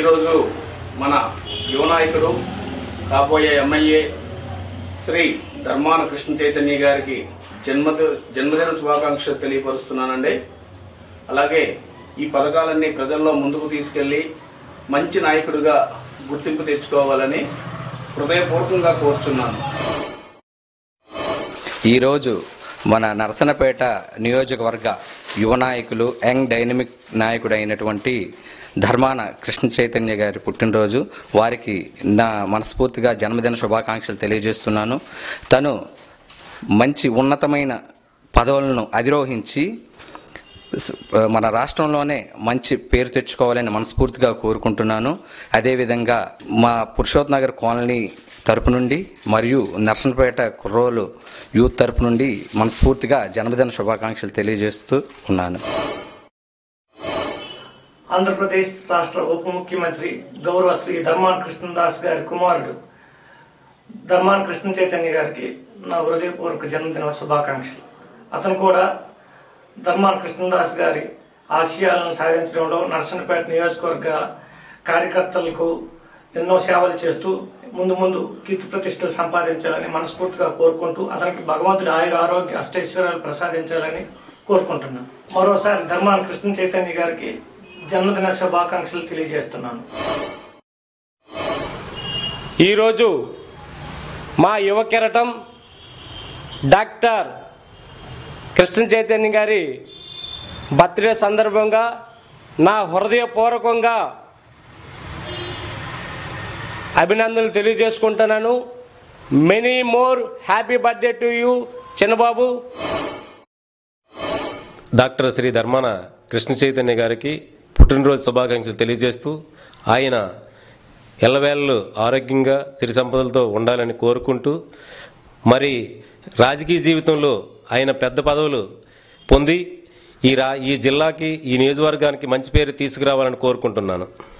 ఈరోజు మన యువ నాయకుడు కాబోయే ఎమ్మెల్యే శ్రీ ధర్మాన కృష్ణ చైతన్య గారికి జన్మదిన శుభాకాంక్షలు తెలియపరుస్తున్నానండి. అలాగే ఈ పథకాలన్నీ ప్రజల్లో ముందుకు తీసుకెళ్లి మంచి నాయకుడిగా గుర్తింపు తెచ్చుకోవాలని హృదయపూర్వకంగా కోరుచున్నాను. ఈరోజు మన నరసన్నపేట నియోజకవర్గ యువ నాయకులు యంగ్ డైనమిక్ నాయకుడు అయినటువంటి ధర్మాన కృష్ణ చైతన్య గారి పుట్టినరోజు. వారికి నా మనస్ఫూర్తిగా జన్మదిన శుభాకాంక్షలు తెలియజేస్తున్నాను. తను మంచి ఉన్నతమైన పదవులను అధిరోహించి మన రాష్ట్రంలోనే మంచి పేరు తెచ్చుకోవాలని మనస్ఫూర్తిగా కోరుకుంటున్నాను. అదేవిధంగా మా పురుషోత్తమ నగర్ కాలనీ తరపు నుండి మరియు నర్సన్నపేట కుర్రోలు యూత్ తరపు నుండి మనస్ఫూర్తిగా జన్మదిన శుభాకాంక్షలు తెలియజేస్తూ ఉన్నాను. ఆంధ్రప్రదేశ్ రాష్ట్ర ఉప ముఖ్యమంత్రి గౌరవ శ్రీ ధర్మాన కృష్ణదాస్ గారి కుమారుడు ధర్మాన కృష్ణ చైతన్య గారికి నా హృదయపూర్వక జన్మదిన శుభాకాంక్షలు. అతను కూడా ధర్మాన కృష్ణదాస్ గారి ఆశయాలను సాధించడంలో నర్సన్నపేట నియోజకవర్గ కార్యకర్తలకు ఎన్నో సేవలు చేస్తూ ముందు కీర్తి ప్రతిష్టలు సంపాదించాలని మనస్ఫూర్తిగా కోరుకుంటూ అతనికి భగవంతుడి ఆయుర ఆరోగ్య అష్టైశ్వర్యాలు ప్రసాదించాలని కోరుకుంటున్నాను. మరోసారి ధర్మాన కృష్ణ చైతన్య గారికి జన్మదిన శుభాకాంక్షలు తెలియజేస్తున్నాను. ఈరోజు మా యువ కెరటం డాక్టర్ కృష్ణ చైతన్య గారి బర్త్డే సందర్భంగా నా హృదయపూర్వకంగా అభినందనలు తెలియజేసుకుంటున్నాను. Many more happy birthday to you Chinnababu. Doctor Shri Dharmana Krishna Chaitanya గారికి పుట్టినరోజు శుభాకాంక్షలు తెలియజేస్తూ ఆయన ఎల్లవేళలు ఆరోగ్యంగా సిరి సంపదలతో ఉండాలని కోరుకుంటూ మరి రాజకీయ జీవితంలో ఆయన పెద్ద పదవులు పొంది ఈ జిల్లాకి ఈ నియోజకవర్గానికి మంచి పేరు తీసుకురావాలని కోరుకుంటున్నాను.